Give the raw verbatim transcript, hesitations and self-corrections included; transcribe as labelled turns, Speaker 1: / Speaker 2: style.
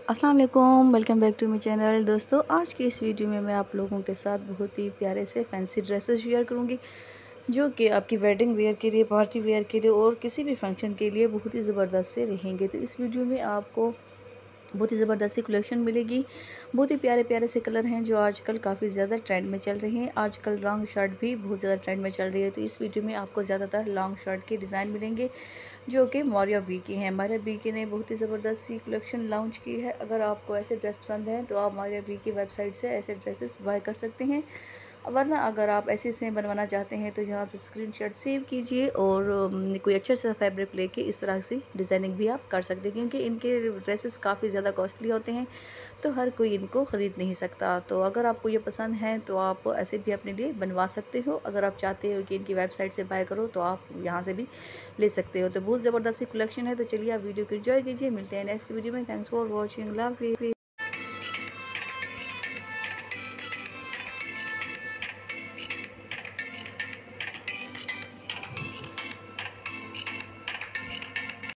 Speaker 1: अस्सलाम वालेकुम, welcome back to my channel. दोस्तों, आज की इस वीडियो में मैं आप लोगों के साथ बहुत ही प्यारे से फैंसी ड्रेसेस शेयर करूंगी जो कि आपकी वेडिंग वेयर के लिए, पार्टी वेयर के लिए और किसी भी फंक्शन के लिए बहुत ही ज़बरदस्त से रहेंगे। तो इस वीडियो में आपको बहुत ही ज़बरदस्त सी कलेक्शन मिलेगी। बहुत ही प्यारे प्यारे से कलर हैं जो आजकल काफ़ी ज़्यादा ट्रेंड में चल रहे हैं। आजकल लॉन्ग शर्ट भी बहुत ज़्यादा ट्रेंड में चल रही है। तो इस वीडियो में आपको ज़्यादातर लॉन्ग शर्ट के डिज़ाइन मिलेंगे जो कि मारिया बी की हैं। मारिया बी की ने बहुत ही ज़बरदस्त सी कलेक्शन लॉन्च की है। अगर आपको ऐसे ड्रेस पसंद हैं तो आप मारिया बी की वेबसाइट से ऐसे ड्रेसेस बाय कर सकते हैं, वरना अगर आप ऐसे से बनवाना चाहते हैं तो यहाँ से स्क्रीनशॉट सेव कीजिए और अम, कोई अच्छा सा फैब्रिक लेके इस तरह से डिज़ाइनिंग भी आप कर सकते हैं, क्योंकि इनके ड्रेसेस काफ़ी ज़्यादा कॉस्टली होते हैं तो हर कोई इनको ख़रीद नहीं सकता। तो अगर आपको ये पसंद है तो आप ऐसे भी अपने लिए बनवा सकते हो। अगर आप चाहते हो कि इनकी वेबसाइट से बाय करो तो आप यहाँ से भी ले सकते हो। तो बहुत ज़बरदस्त सी कलेक्शन है। तो चलिए आप वीडियो को एंजॉय कीजिए। मिलते हैं नेक्स्ट वीडियो में। Thanks for watching. Love you.